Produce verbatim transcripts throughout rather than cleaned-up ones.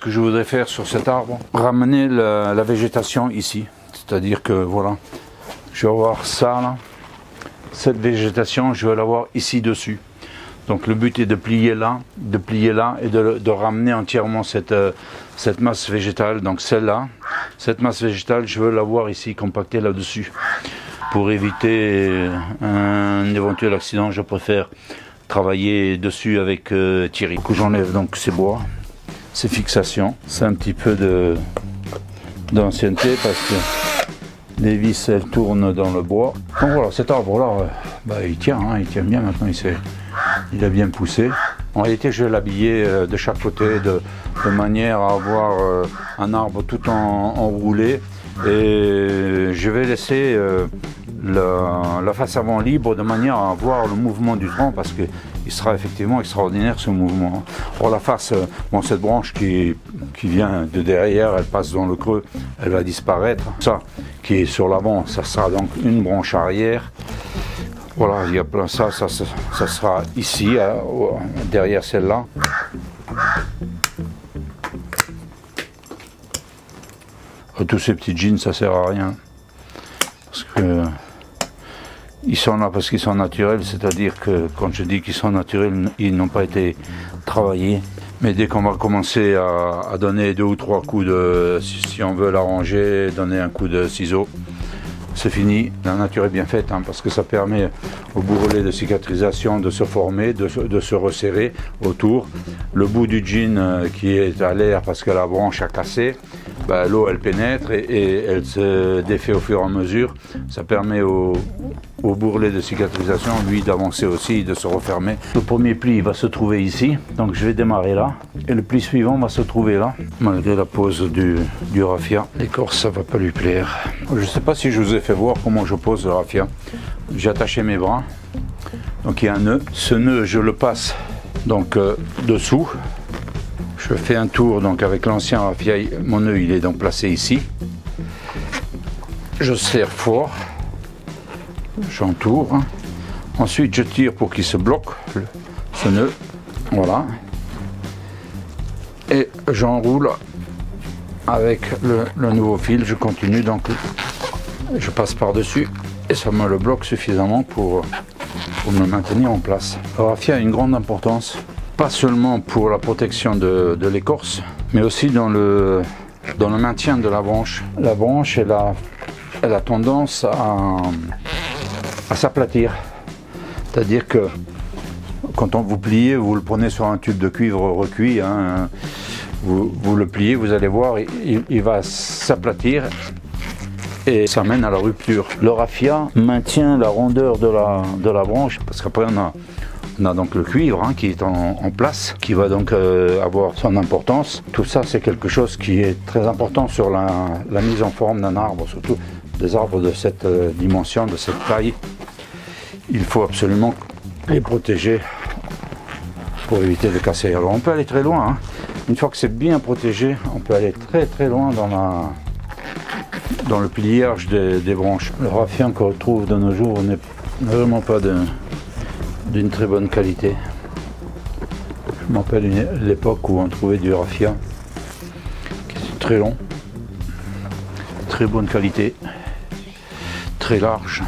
que je voudrais faire sur cet arbre, ramener la, la végétation ici. C'est-à-dire que voilà, je vais avoir ça là, cette végétation, je vais l'avoir ici dessus. Donc le but est de plier là, de plier là et de, de ramener entièrement cette, euh, cette masse végétale. Donc celle-là, cette masse végétale, je veux l'avoir ici compactée là-dessus. Pour éviter un éventuel accident, je préfère travailler dessus avec euh, Thierry. J'enlève donc ces bois, ces fixations. C'est un petit peu de d'ancienneté parce que les vis elles tournent dans le bois. Donc voilà, cet arbre là, euh, bah, il tient, hein, il tient bien maintenant, il, il a bien poussé. En réalité, je vais l'habiller euh, de chaque côté de, de manière à avoir euh, un arbre tout en, enroulé. Et je vais laisser euh, la, la face avant libre de manière à voir le mouvement du tronc parce qu'il sera effectivement extraordinaire ce mouvement. Or la face, euh, bon, cette branche qui, qui vient de derrière, elle passe dans le creux, elle va disparaître. Ça qui est sur l'avant, ça sera donc une branche arrière. Voilà, il y a plein ça, ça, ça, ça sera ici, euh, derrière celle-là. Tous ces petits jeans, ça sert à rien. Parce que ils sont là parce qu'ils sont naturels, c'est-à-dire que quand je dis qu'ils sont naturels, ils n'ont pas été travaillés. Mais dès qu'on va commencer à, à donner deux ou trois coups de, si, si on veut l'arranger, donner un coup de ciseau, c'est fini. La nature est bien faite hein, parce que ça permet au bourrelet de cicatrisation de se former, de, de se resserrer autour. Le bout du jean euh, qui est à l'air parce que la branche a cassé, ben, l'eau elle pénètre et, et elle se défait au fur et à mesure. Ça permet au, au bourrelet de cicatrisation, lui, d'avancer aussi, de se refermer. Le premier pli va se trouver ici, donc je vais démarrer là. Et le pli suivant va se trouver là, malgré la pose du, du raffia. L'écorce, ça va pas lui plaire. Je ne sais pas si je vous ai fait voir comment je pose le raffia. J'ai attaché mes bras, donc il y a un nœud. Ce nœud, je le passe donc euh, dessous. Je fais un tour donc avec l'ancien raffia, mon nœud il est donc placé ici. Je serre fort, j'entoure. Ensuite je tire pour qu'il se bloque, le, ce nœud, voilà. Et j'enroule avec le, le nouveau fil, je continue donc, je passe par-dessus et ça me le bloque suffisamment pour, pour me maintenir en place. Le raffia a une grande importance. Pas seulement pour la protection de, de l'écorce, mais aussi dans le, dans le maintien de la branche. La branche, elle a, elle a tendance à, à s'aplatir. C'est-à-dire que quand on vous pliez, vous le prenez sur un tube de cuivre recuit, hein, vous, vous le pliez, vous allez voir, il, il va s'aplatir et ça mène à la rupture. Le raffia maintient la rondeur de la, de la branche, parce qu'après on a On a donc le cuivre hein, qui est en, en place, qui va donc euh, avoir son importance. Tout ça, c'est quelque chose qui est très important sur la, la mise en forme d'un arbre, surtout des arbres de cette euh, dimension, de cette taille. Il faut absolument les protéger pour éviter de casser. Alors on peut aller très loin. Hein. Une fois que c'est bien protégé, on peut aller très très loin dans, la, dans le pliage des, des branches. Le raffia qu'on retrouve de nos jours n'est vraiment pas de... d'une très bonne qualité. Je me rappelle l'époque où on trouvait du raffia qui était très long, très bonne qualité, très large.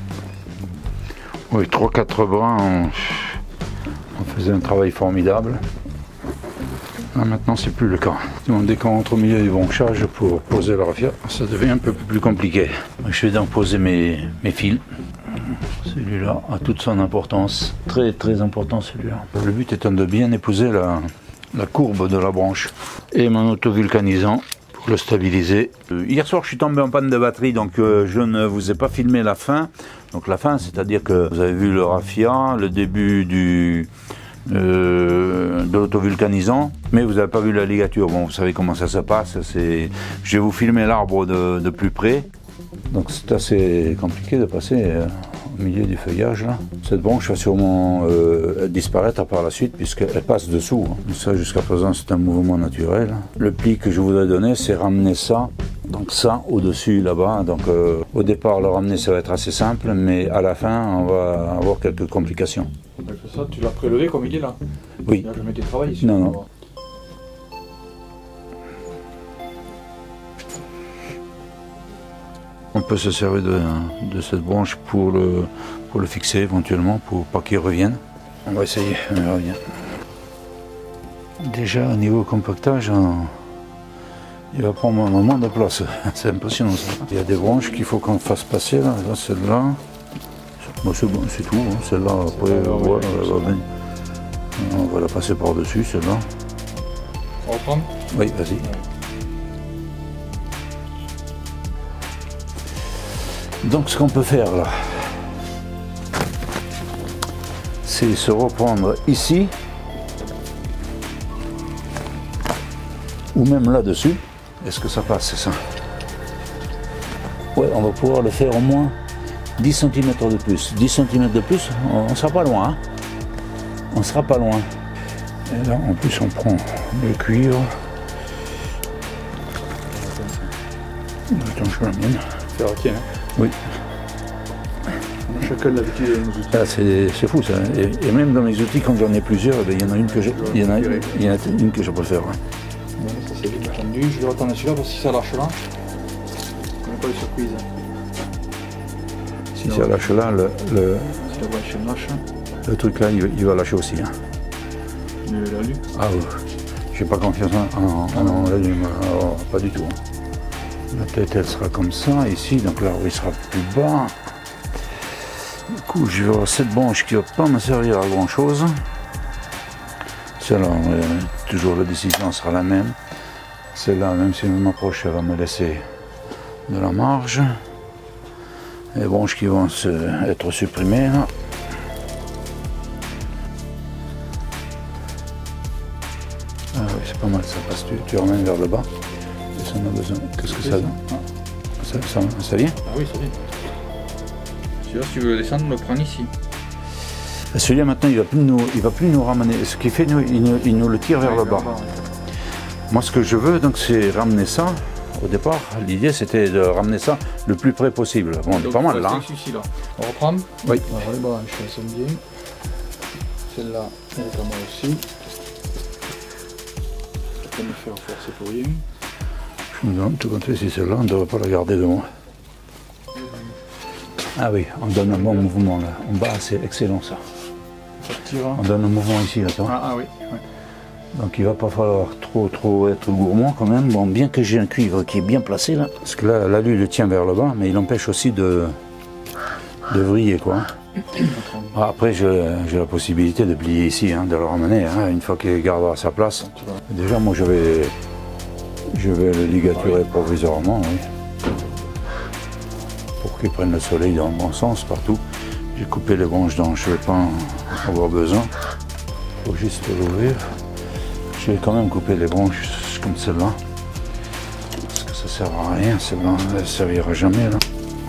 Oui, trois quatre brins, on, on faisait un travail formidable. Là maintenant c'est plus le cas. Donc, dès qu'on rentre au milieu du branchage pour poser le raffia, ça devient un peu plus compliqué. Je vais donc poser mes, mes fils. Celui-là a toute son importance, très très important celui-là. Le but étant de bien épouser la, la courbe de la branche. Et mon autovulcanisant pour le stabiliser. Euh, hier soir je suis tombé en panne de batterie, donc euh, je ne vous ai pas filmé la fin. Donc la fin, c'est-à-dire que vous avez vu le raffia, le début du, euh, de l'autovulcanisant, mais vous n'avez pas vu la ligature. Bon, vous savez comment ça se passe. Je vais vous filmer l'arbre de, de plus près. Donc c'est assez compliqué de passer euh, au milieu du feuillage là. Cette branche va sûrement euh, disparaître par la suite puisqu'elle passe dessous. Hein. Ça jusqu'à présent c'est un mouvement naturel. Le pli que je voudrais donner c'est ramener ça, donc ça au-dessus là-bas. Donc euh, au départ le ramener ça va être assez simple, mais à la fin on va avoir quelques complications. Donc ça tu l'as prélevé comme il est là? Oui. Il n'y a jamais été travaillé ici? Non, non. peut se servir de, de cette branche pour le, pour le fixer éventuellement, pour pas qu'il revienne. On va essayer, on verra bien. Déjà au niveau compactage, on, il va prendre un moment de place. C'est impressionnant ça. Il y a des branches qu'il faut qu'on fasse passer là. Là, celle-là, bon, c'est bon, c'est tout. Hein. Celle-là, après, euh, voilà, elle va bien. On va la passer par-dessus, celle-là. On va reprendre? Oui, vas-y. Donc ce qu'on peut faire là, c'est se reprendre ici, ou même là-dessus. Est-ce que ça passe, c'est ça? Ouais, on va pouvoir le faire au moins dix centimètres de plus. dix centimètres de plus, on ne sera pas loin. Hein, on ne sera pas loin. Et là, en plus, on prend le cuivre. Attends, je l'amène. C'est ratier, hein? Oui. On a chacun l'habitude de nos outils. Ah, c'est fou ça. Et, et même dans mes outils, quand j'en ai plusieurs, il y en a une que je, il y en a, il y en a une que je préfère. Ouais. Bon, ça c'est vite entendu. Je vais retourner celui-là parce que si ça lâche là, on n'a pas de surprise. Si ça lâche là, le, le, si la branche lâche, le truc là, il, il va lâcher aussi. Hein. Le, la lu. Ah oui. J'ai pas confiance en, en, en, en la lume. Alors, pas du tout. Hein. La tête, elle sera comme ça, ici, donc là, il sera plus bas. Du coup, je vais avoir cette branche qui va pas me servir à grand chose. Celle-là, euh, toujours la décision sera la même. Celle-là, même si je m'approche, elle va me laisser de la marge. Les branches qui vont se, être supprimées là. Ah oui, c'est pas mal, ça passe, tu, tu ramènes vers le bas. Et ça en a besoin. Qu'est-ce que ça donne? ça, ça, ça vient? Ah oui, ça vient. Celui-là, si tu veux le descendre, on le prend ici. Celui-là maintenant il va plus nous, il va plus nous ramener. Ce qui fait, nous, il, nous, il nous le tire vers le bas. Moi ce que je veux donc c'est ramener ça. Au départ, l'idée c'était de ramener ça le plus près possible. Bon, on est pas mal là. Hein. Là. On reprend? Oui. Alors les branches, elles sont bien. Celle-là, elle est pas mal aussi. Je vais me faire forcer pour rien. Je me demande tout compte fait si celle-là, on ne devrait pas la garder de moi. Ah oui, on donne un bon mouvement là. En bas, c'est excellent ça. On donne un mouvement ici, attends. Ah, ah oui. Ouais. Donc il va pas falloir trop trop être gourmand quand même. Bon, bien que j'ai un cuivre qui est bien placé là. Parce que là, l'alu le tient vers le bas, mais il empêche aussi de, de vriller quoi. Après j'ai la possibilité de plier ici, hein, de le ramener, hein, une fois qu'il gardera sa place. Déjà moi je vais, je vais le ligaturer provisoirement, oui. Pour qu'il prenne le soleil dans le bon sens partout. J'ai coupé les branches dont je ne vais pas en avoir besoin. Il faut juste l'ouvrir. Je vais quand même couper les branches comme celle-là. Parce que ça ne sert à rien, celle-là elle ne servira jamais là.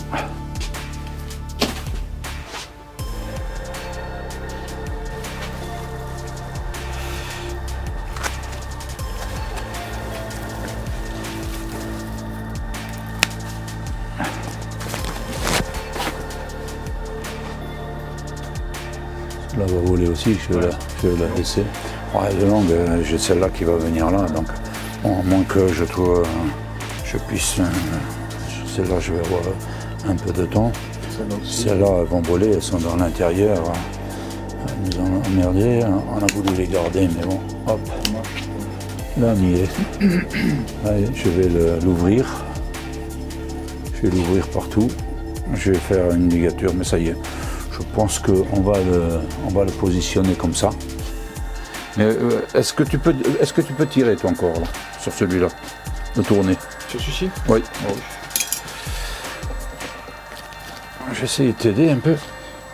Là va voler aussi, je vais, ouais. la, je vais la laisser. Ouais, de longue, j'ai celle-là qui va venir là, donc bon, à moins que je trouve, je puisse, euh, celle-là je vais avoir un peu de temps. Celles-là elles vont voler, elles sont dans l'intérieur. Elles nous ont emmerdé, on a voulu les garder, mais bon, hop, là on y est. Allez, je vais l'ouvrir, je vais l'ouvrir partout, je vais faire une ligature, mais ça y est. Je pense qu'on va le, on va le positionner comme ça. Mais euh, est-ce que tu peux, est-ce que tu peux tirer toi encore là, sur celui-là, de tourner? Sur celui-ci? Oui. Oh. Je vais essayer de t'aider un peu.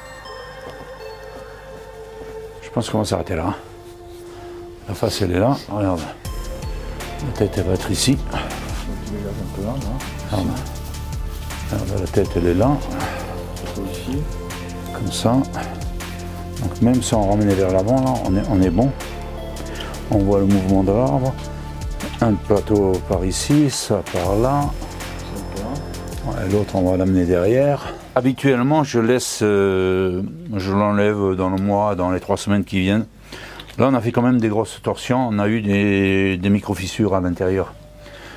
Je pense qu'on va s'arrêter là. La face elle est là. Regarde. La tête elle va être ici. Regarde. Regarde, la tête elle est là. Ici. Comme ça. Donc même sans ramener vers l'avant, là, on est, on est bon. On voit le mouvement de l'arbre. Un plateau par ici, ça par là. Ouais, l'autre, on va l'amener derrière. Habituellement, je laisse, euh, je l'enlève dans le mois, dans les trois semaines qui viennent. Là, on a fait quand même des grosses torsions. On a eu des, des micro-fissures à l'intérieur.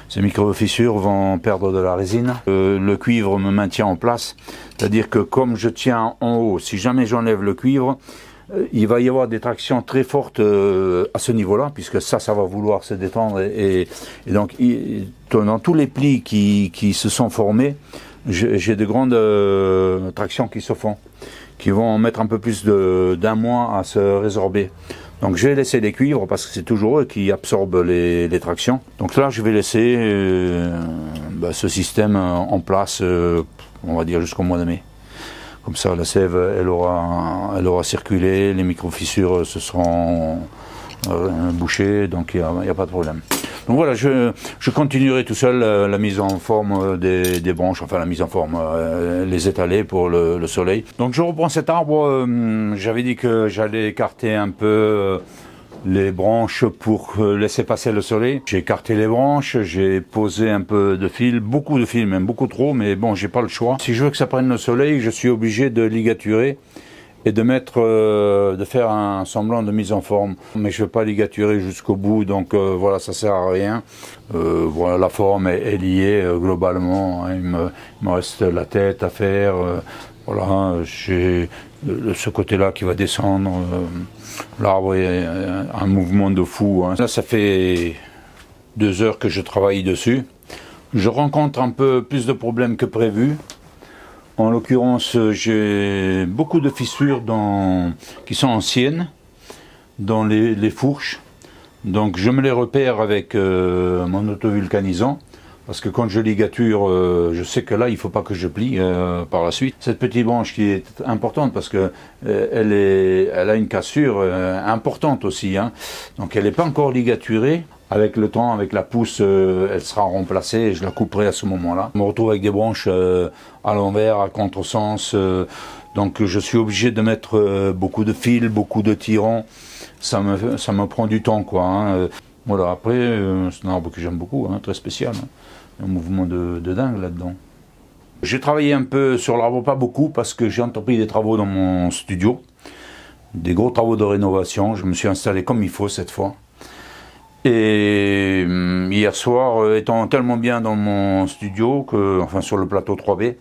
Ces micro-fissures vont perdre de la résine. Euh, le cuivre me maintient en place, c'est-à-dire que comme je tiens en haut, si jamais j'enlève le cuivre, euh, il va y avoir des tractions très fortes euh, à ce niveau-là, puisque ça, ça va vouloir se détendre. Et, et, et donc, il, dans tous les plis qui, qui se sont formés, j'ai de grandes euh, tractions qui se font, qui vont mettre un peu plus d'un mois à se résorber. Donc je vais laisser les cuivres parce que c'est toujours eux qui absorbent les, les tractions. Donc là je vais laisser euh, bah, ce système en place, euh, on va dire jusqu'au mois de mai. Comme ça la sève elle aura, elle aura circulé, les micro-fissures se seront euh, bouchées, donc il n'y a, a pas de problème. Donc voilà, je, je continuerai tout seul la, la mise en forme des, des branches, enfin la mise en forme, euh, les étaler pour le, le soleil. Donc je reprends cet arbre, euh, j'avais dit que j'allais écarter un peu euh, les branches pour euh, laisser passer le soleil. J'ai écarté les branches, j'ai posé un peu de fil, beaucoup de fil, même beaucoup trop, mais bon, j'ai pas le choix. Si je veux que ça prenne le soleil, je suis obligé de ligaturer et de mettre, euh, de faire un semblant de mise en forme. Mais je ne vais pas ligaturer jusqu'au bout, donc euh, voilà, ça sert à rien. Euh, voilà, la forme est, est liée euh, globalement. Hein, il, me, il me reste la tête à faire. Euh, voilà, j'ai ce côté-là qui va descendre. Euh, L'arbre est un mouvement de fou. Hein. Là, ça fait deux heures que je travaille dessus. Je rencontre un peu plus de problèmes que prévu. En l'occurrence, j'ai beaucoup de fissures dans, qui sont anciennes dans les, les fourches. Donc je me les repère avec euh, mon autovulcanisant. Parce que quand je ligature, euh, je sais que là, il ne faut pas que je plie euh, par la suite. Cette petite branche qui est importante parce que euh, elle, est, elle a une cassure euh, importante aussi. Hein. Donc elle n'est pas encore ligaturée. Avec le temps, avec la pousse, euh, elle sera remplacée et je la couperai à ce moment-là. Je me retrouve avec des branches euh, à l'envers, à contresens. Euh, donc je suis obligé de mettre euh, beaucoup de fils, beaucoup de tirants. Ça me, ça me prend du temps, quoi. Hein. Voilà, après, euh, c'est un arbre que j'aime beaucoup, hein, très spécial. Hein. Un mouvement de, de dingue là-dedans. J'ai travaillé un peu sur l'arbre, pas beaucoup, parce que j'ai entrepris des travaux dans mon studio. Des gros travaux de rénovation. Je me suis installé comme il faut cette fois. Et hier soir, étant tellement bien dans mon studio, que, enfin sur le plateau trois B,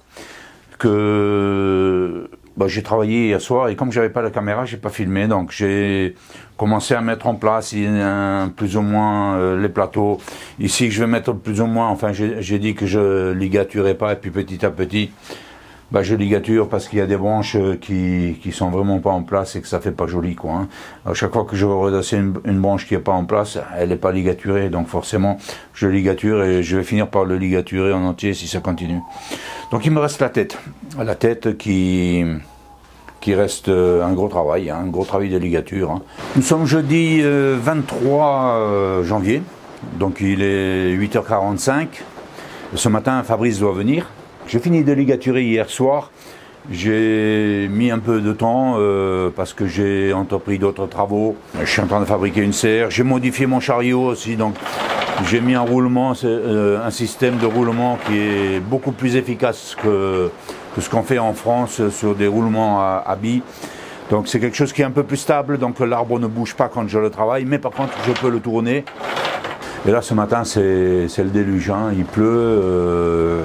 que bah, j'ai travaillé hier soir et comme j'avais pas la caméra, j'ai pas filmé, donc j'ai commencé à mettre en place un, plus ou moins euh, les plateaux. Ici, je vais mettre plus ou moins, enfin j'ai dit que je ligaturais pas et puis petit à petit, bah, je ligature parce qu'il y a des branches qui qui sont vraiment pas en place et que ça fait pas joli, quoi. Hein. À chaque fois que je veux redresser une, une branche qui est pas en place, elle est pas ligaturée, donc forcément je ligature et je vais finir par le ligaturer en entier si ça continue. Donc il me reste la tête, la tête qui qui reste un gros travail, hein, un gros travail de ligature. Hein. Nous sommes jeudi euh, vingt-trois janvier, donc il est huit heures quarante-cinq. Ce matin, Fabrice doit venir. J'ai fini de ligaturer hier soir. J'ai mis un peu de temps euh, parce que j'ai entrepris d'autres travaux. Je suis en train de fabriquer une serre. J'ai modifié mon chariot aussi, donc j'ai mis un roulement, euh, un système de roulement qui est beaucoup plus efficace que, que ce qu'on fait en France sur des roulements à, à billes. Donc c'est quelque chose qui est un peu plus stable, donc l'arbre ne bouge pas quand je le travaille, mais par contre je peux le tourner. Et là ce matin c'est le déluge, hein. Il pleut, euh,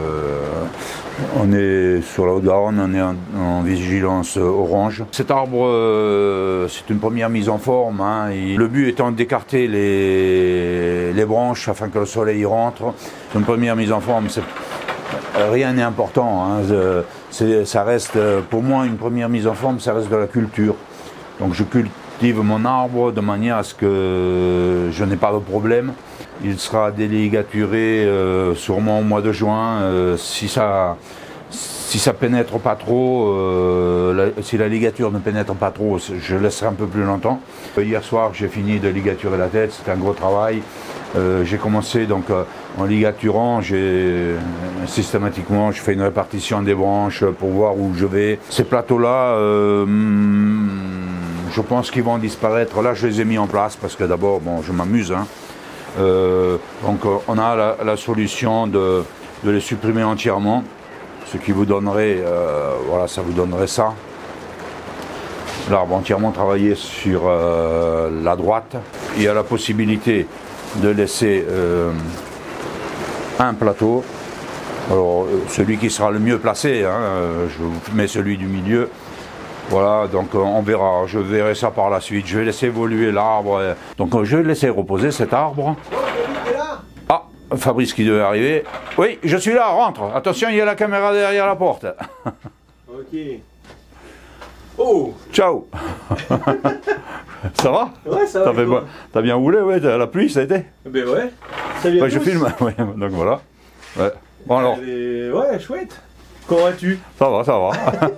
on est sur la Haute-Garonne, on est en, en vigilance orange. Cet arbre, euh, c'est une première mise en forme, hein. Et le but étant d'écarter les, les branches afin que le soleil rentre. C'est une première mise en forme, rien n'est important, hein. Ça reste, pour moi, une première mise en forme, ça reste de la culture. Donc je cultive mon arbre de manière à ce que je n'ai pas de problème. Il sera déligaturé euh, sûrement au mois de juin. Euh, si ça si ça pénètre pas trop, euh, la, si la ligature ne pénètre pas trop, je laisserai un peu plus longtemps. Hier soir, j'ai fini de ligaturer la tête, c'était un gros travail. Euh, j'ai commencé donc euh, en ligaturant, j'ai euh, systématiquement, je fais une répartition des branches pour voir où je vais. Ces plateaux-là, euh, je pense qu'ils vont disparaître. Là, je les ai mis en place parce que d'abord, bon, je m'amuse, hein. Euh, donc on a la, la solution de, de les supprimer entièrement, ce qui vous donnerait, euh, voilà, ça vous donnerait ça. L'arbre entièrement travaillé sur euh, la droite. Il y a la possibilité de laisser euh, un plateau. Alors celui qui sera le mieux placé, hein, je vous mets celui du milieu. Voilà, donc on verra, je verrai ça par la suite. Je vais laisser évoluer l'arbre. Donc je vais laisser reposer cet arbre. Ah, Fabrice qui devait arriver. Oui, je suis là, rentre. Attention, il y a la caméra derrière la porte. Ok. Oh! Ciao. Ça va? Ouais, ça va. T'as bon. T'as bien roulé, ouais, la pluie, ça a été? Ben ouais. Salut à ouais, tous. je filme, ouais, donc voilà. Ouais. Bon alors. Est... Ouais, chouette. Comment vas-tu? Ça va, ça va.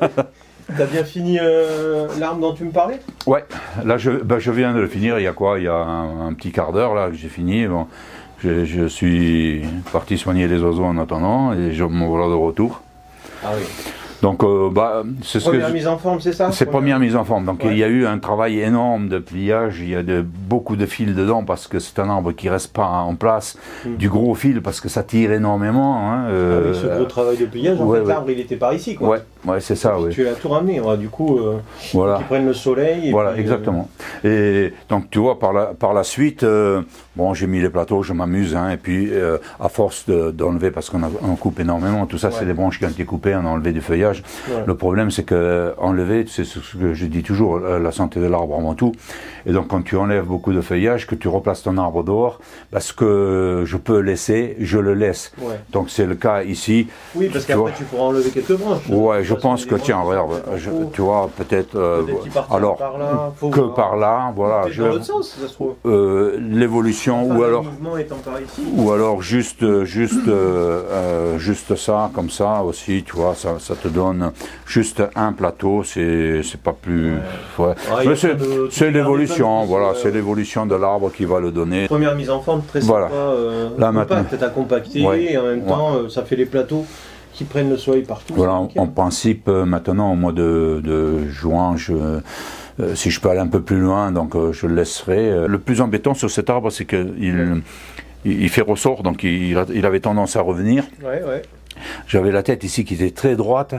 T'as bien fini euh, l'arme dont tu me parlais? Ouais, là je, ben, je viens de le finir, il y a quoi? Il y a un, un petit quart d'heure là que j'ai fini. Bon, je, je suis parti soigner les oiseaux en attendant et je me voilà de retour. Ah oui. Donc, euh, bah, c'est ce Première que je... mise en forme, c'est ça? C'est première mise en forme. Donc, ouais. il y a eu un travail énorme de pliage. Il y a de, beaucoup de fils dedans parce que c'est un arbre qui reste pas en place. Mmh. Du gros fil parce que ça tire énormément. Hein, euh, Avec ce gros travail de pliage, en ouais, fait, ouais. l'arbre il était par ici, quoi. Ouais, ouais, c'est ça. Ouais. Tu l'as tout ramené. Ouais, du coup, euh, voilà. Qu'ils prennent le soleil. Et voilà, puis, exactement. Euh... Et donc, tu vois, par la, par la suite, euh, bon, j'ai mis les plateaux, je m'amuse. Hein, et puis, euh, à force d'enlever, parce qu'on on coupe énormément, tout ça, ouais. C'est des branches qui ont été coupées, on a enlevé du feuillage. Ouais. Le Le problème, c'est que enlever, c'est ce que je dis toujours, la santé de l'arbre avant tout. Et donc, quand tu enlèves beaucoup de feuillage, que tu replaces ton arbre dehors, parce que je peux laisser, je le laisse. Ouais. Donc, c'est le cas ici. Oui, parce qu'après, tu pourras enlever quelques branches. Ouais, je pense que, tiens, regarde, je, tu vois, peut-être, euh, peut alors, par là, que voir. par là, voilà. Je, dans l'autre sens, ça se trouve. Euh, l'évolution, enfin, ou alors, étant par ici. ou alors juste, juste, euh, euh, juste ça, comme ça aussi, tu vois, ça, ça te donne juste un plateau, c'est pas plus. Ouais. Ouais. Ouais, c'est l'évolution, voilà, c'est l'évolution de l'arbre qui va le donner. Première mise en forme très voilà. sympa, euh, là compact, maintenant. T'as compacté ouais. Et en même ouais. temps, euh, ça fait les plateaux qui prennent le soleil partout. Voilà, en, en principe, euh, maintenant, au mois de, de juin, je. Euh, si je peux aller un peu plus loin, donc euh, je le laisserai. Euh, le plus embêtant sur cet arbre, c'est qu'il ouais. il, il fait ressort, donc il, il avait tendance à revenir. Ouais, ouais. J'avais la tête ici qui était très droite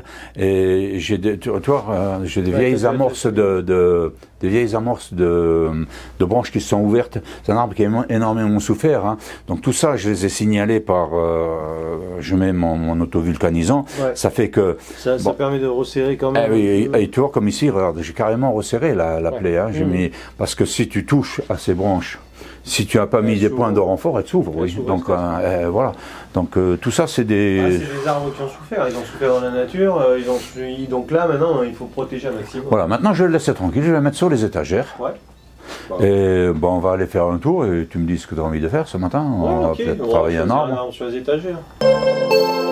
et j'ai des, tu vois, euh, j'ai des ouais, vieilles amorces de, de, des vieilles amorces de, de branches qui se sont ouvertes. C'est un arbre qui a énormément souffert. Hein. Donc tout ça, je les ai signalés par, euh, je mets mon, mon autovulcanisant. Ouais. Ça fait que ça, bon, ça permet de resserrer quand même. Eh, et, et, et tu vois comme ici, regarde, j'ai carrément resserré la, la ouais. plaie. Hein. J'ai mmh. mis, parce que si tu touches à ces branches. Si tu n'as pas mis des points de renfort, elles s'ouvrent, oui. Donc euh, euh, voilà. Donc euh, tout ça, c'est des. Ah, c'est des arbres qui ont souffert. Ils ont souffert dans la nature. Euh, ils ont suivi. Donc là, maintenant, il faut protéger un maximum. Voilà. Maintenant, je vais le laisser tranquille. Je vais le mettre sur les étagères. Ouais. Bon. Et bon, on va aller faire un tour et tu me dis ce que tu as envie de faire ce matin. Ouais, on okay. va peut-être on travailler va un arbre. Sur les étagères.